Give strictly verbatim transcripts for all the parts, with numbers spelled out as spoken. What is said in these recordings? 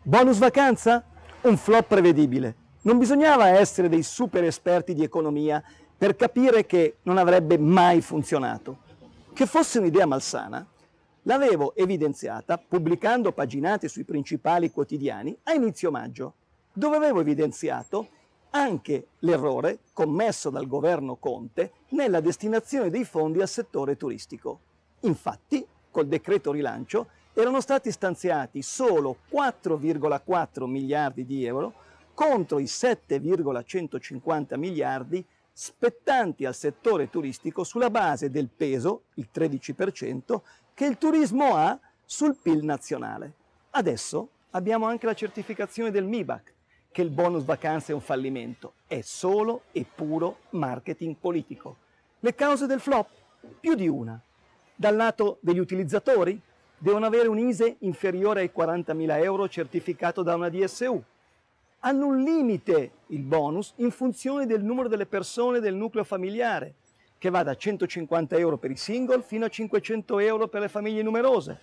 Bonus vacanza? Un flop prevedibile. Non bisognava essere dei super esperti di economia per capire che non avrebbe mai funzionato. Che fosse un'idea malsana, l'avevo evidenziata pubblicando paginate sui principali quotidiani a inizio maggio, dove avevo evidenziato anche l'errore commesso dal governo Conte nella destinazione dei fondi al settore turistico. Infatti, col decreto rilancio, erano stati stanziati solo quattro virgola quattro miliardi di euro contro i sette virgola centocinquanta miliardi spettanti al settore turistico sulla base del peso, il tredici per cento, che il turismo ha sul P I L nazionale. Adesso abbiamo anche la certificazione del M I B A C, che il bonus vacanze è un fallimento, è solo e puro marketing politico. Le cause del flop? Più di una. Dal lato degli utilizzatori? Devono avere un I S E E inferiore ai quarantamila euro certificato da una D S U. Hanno un limite il bonus in funzione del numero delle persone del nucleo familiare, che va da centocinquanta euro per i single fino a cinquecento euro per le famiglie numerose.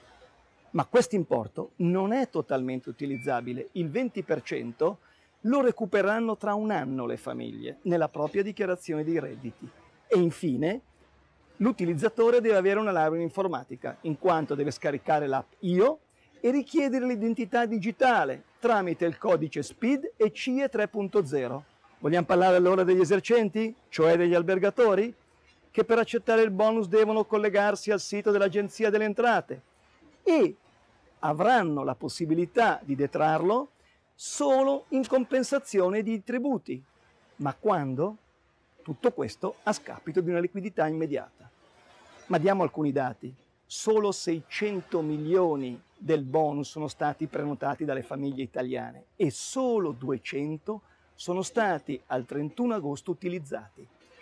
Ma questo importo non è totalmente utilizzabile. Il venti per cento lo recupereranno tra un anno le famiglie nella propria dichiarazione dei redditi. E infine, l'utilizzatore deve avere una laurea in informatica, in quanto deve scaricare l'app I O e richiedere l'identità digitale tramite il codice S P I D e C I E tre punto zero. Vogliamo parlare allora degli esercenti, cioè degli albergatori, che per accettare il bonus devono collegarsi al sito dell'Agenzia delle Entrate e avranno la possibilità di detrarlo solo in compensazione di tributi. Ma quando? Tutto questo a scapito di una liquidità immediata. Ma diamo alcuni dati. Solo seicento milioni del bonus sono stati prenotati dalle famiglie italiane e solo duecento sono stati al trentuno agosto utilizzati,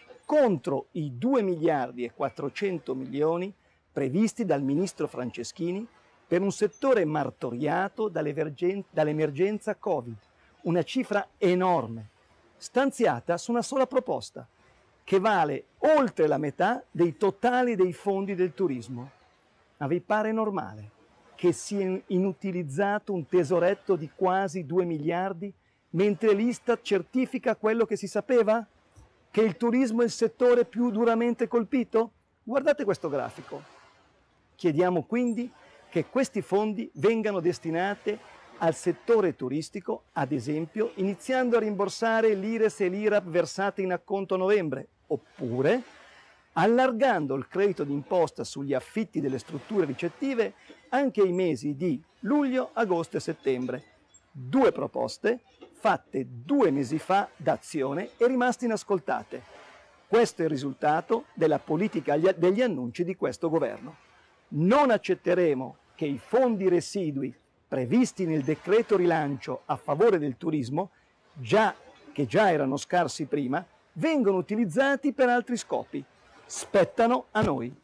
contro i due miliardi e quattrocento milioni previsti dal ministro Franceschini per un settore martoriato dall'emergenza Covid, una cifra enorme, stanziata su una sola proposta, che vale oltre la metà dei totali dei fondi del turismo. Ma vi pare normale che sia inutilizzato un tesoretto di quasi due miliardi, mentre l'Istat certifica quello che si sapeva? Che il turismo è il settore più duramente colpito? Guardate questo grafico. Chiediamo quindi che questi fondi vengano destinati al settore turistico, ad esempio, iniziando a rimborsare l'I R E S e l'I R A P versate in acconto a novembre, oppure allargando il credito d'imposta sugli affitti delle strutture ricettive anche ai mesi di luglio, agosto e settembre. Due proposte fatte due mesi fa da Azione e rimaste inascoltate. Questo è il risultato della politica degli annunci di questo governo. Non accetteremo che i fondi residui previsti nel decreto rilancio a favore del turismo, già, che già erano scarsi prima, vengono utilizzati per altri scopi. Spettano a noi.